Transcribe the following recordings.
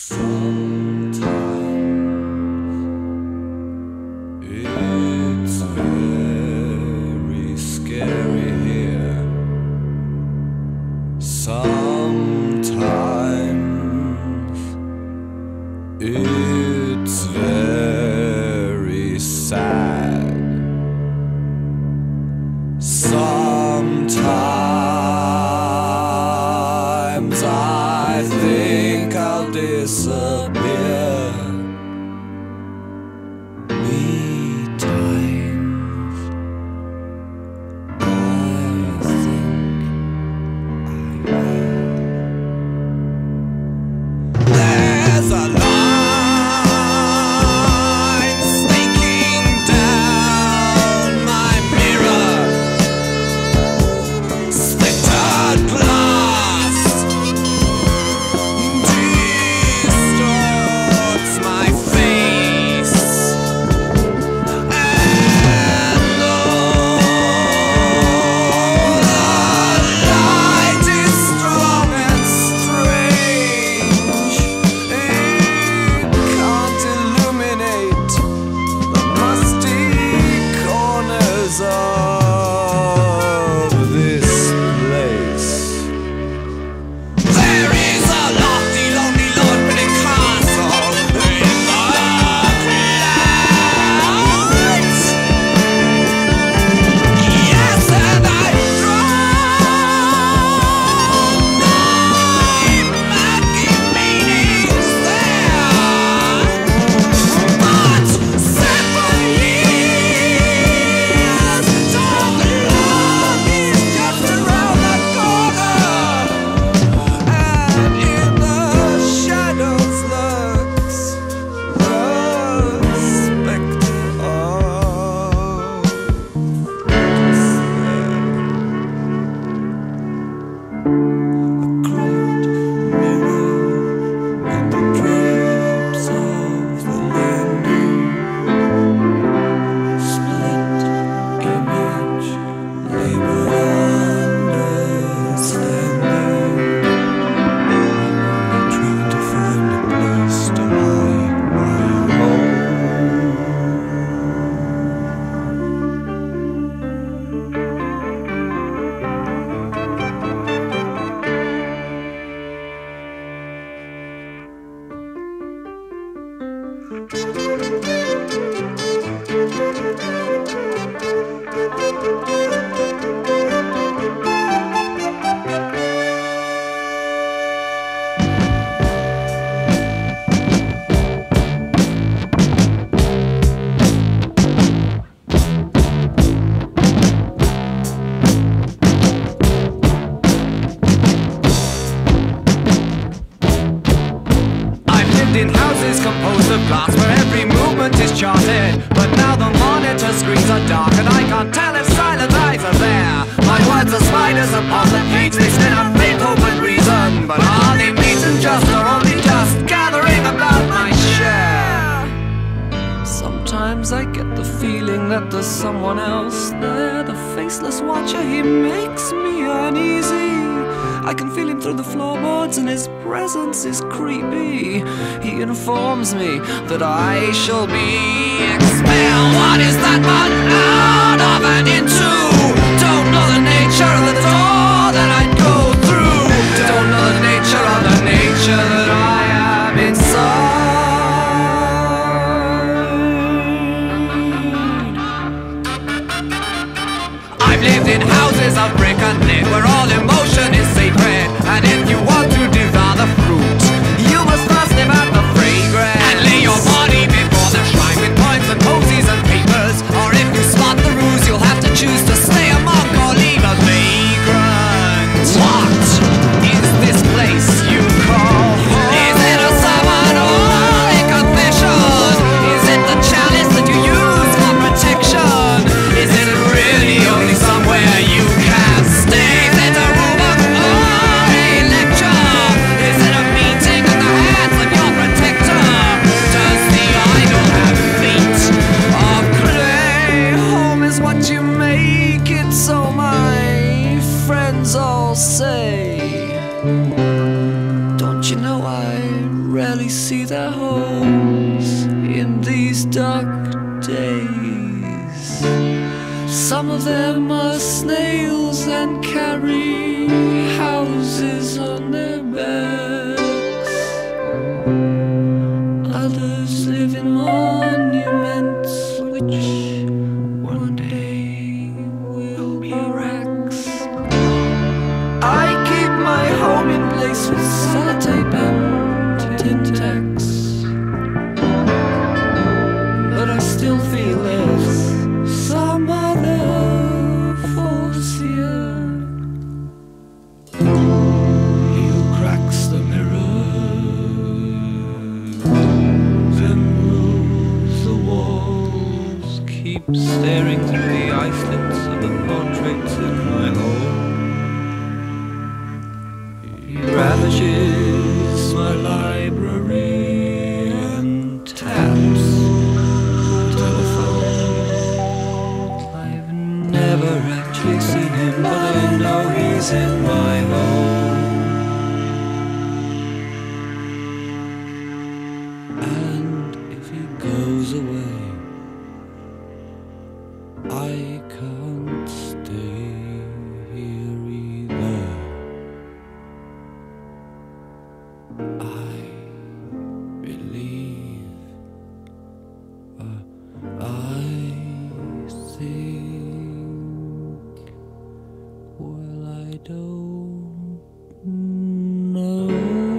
Sometimes it's very scary here. Sometimes it's very sad. Sometimes I think I'll disappear. Betimes I think I will. There's a line sneaking down my mirror. Splintered glass distorts my face, and though the light is strong and strange, it can't illuminate the musty corners of this place. There is a lofty, lonely Lohengrenic castle in the clouds. Yes, and I drown my murky meanings there. But 7 years, don't look, is just around the corner. And in the shadows lurks the spectre of despair. A crude mirror and the drapes of the landing. Split image, labor understanding. Trying to find a place to hide my home. I've lived in houses composed of glass where every movement is charted. But now the monitor screens are dark and I can't tell if silent eyes are there. My words are spiders upon the page, they spin out faith, hope and reason. But are they meat and just or only dust gathering about my share? Sometimes I get the feeling that there's someone else there. The faceless watcher, he makes me uneasy. I can feel him through the floorboards and his presence is creepy. He informs me that I shall be expelled. What is that but out of and into? Don't know the nature of the door that I'd go through. Don't know the nature of the nature that I am inside. I've lived in houses of brick and lead where all emotion is sacred. And if you want to devour the fruit, you must first live out the fragrance. And lay your body before the shrine with points and posies and papers. Or if you spot the ruse, you'll have to choose barely see their homes in these dark days. Some of them are snails and carry houses on their backs. Others live in monuments which one day will be wrecks. I keep my home in place with sellotape and tin tacks, but I still feel there's some other force here. He who cracks the mirror, then moves the walls, keeps staring through the eye slits of the portraits in my home. He ravishes my library and taps the telephone. I've never actually seen him, but I know he's in my home. And if he goes away, I can't stay here either. I believe, I think, well, I don't know.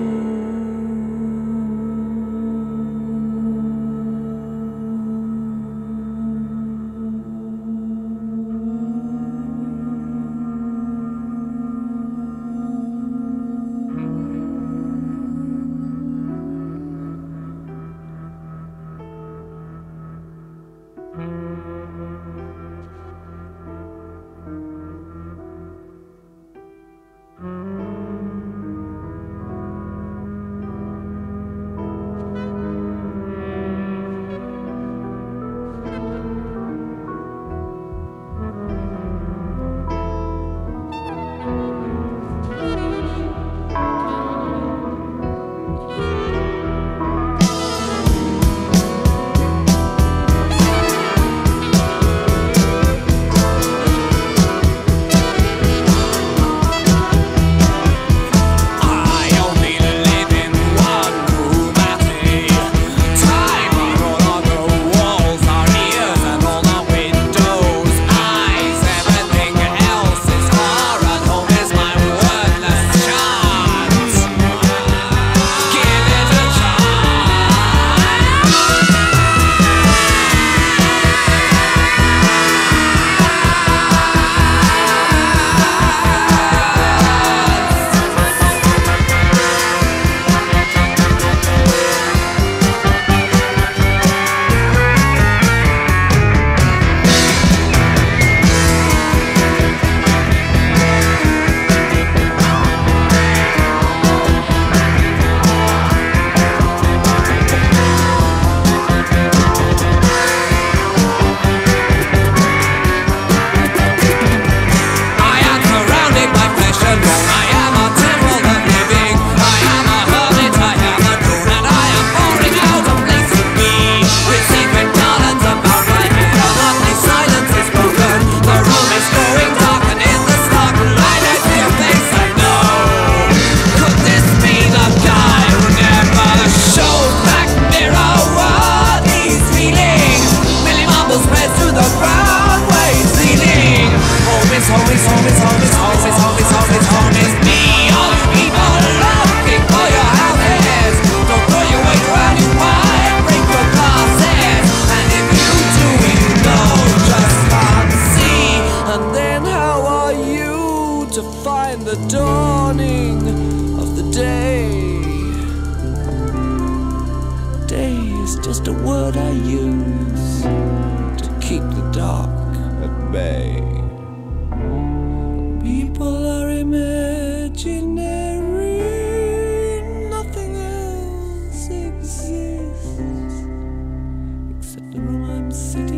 Just a word I use to keep the dark at bay. People are imaginary, nothing else exists except the room I'm sitting